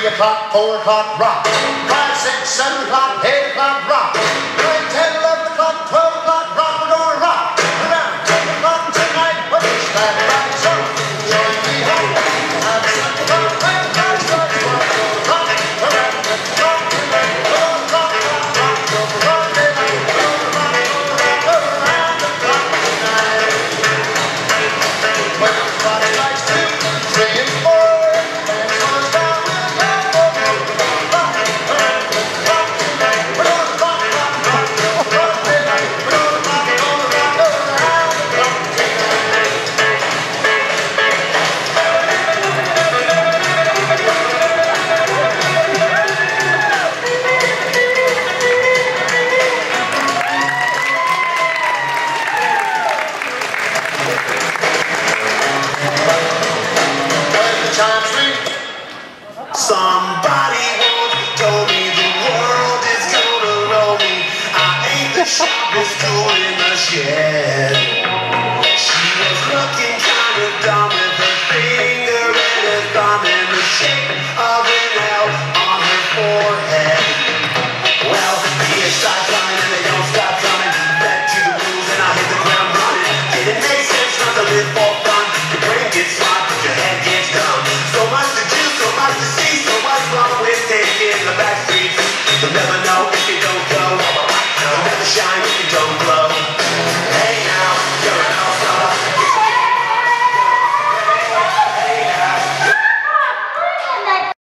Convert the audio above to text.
3 o'clock, 4 o'clock, rock. 5, 6, 7 o'clock, 8 o'clock, rock. 9, 10, 11 o'clock, 12 o'clock, rock. We're gonna rock around 10 o'clock tonight. What is that right? So join me home. Have some fun. When God starts, we're gonna rock around 10 o'clock tonight. We're gonna rock, rock, rock. We're gonna rock around the clock tonight. When everybody likes 2, 3, and 4. Somebody once told me the world is gonna roll me. I ain't the sharpest tool in the shed.